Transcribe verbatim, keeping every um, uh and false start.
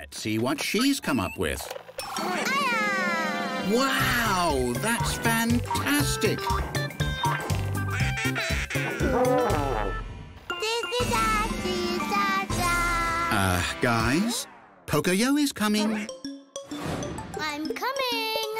Let's see what she's come up with. Wow, that's fantastic! Uh, guys, Pocoyo is coming. I'm coming.